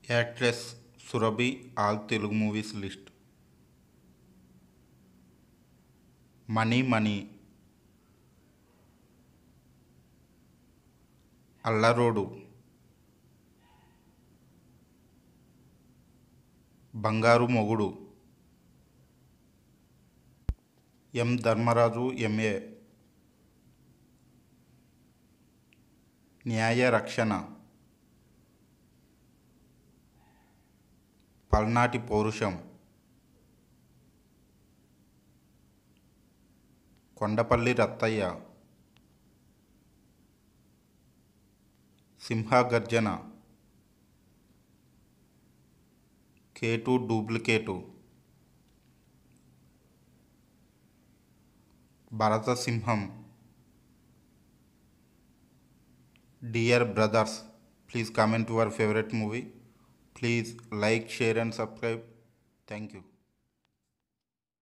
Actress Surabhi all Telugu movies list. Money money, Allarodu, Bangaru Mogudu, M Dharmaraju MA, Nyaya Rakshana, Palnati Pourusham, Kondapalli Rattaiah, Simhagarjana, Ketu duplicate, Bharatasimham, dear brothers. Please comment your favorite movie. Please like, share and subscribe. Thank you.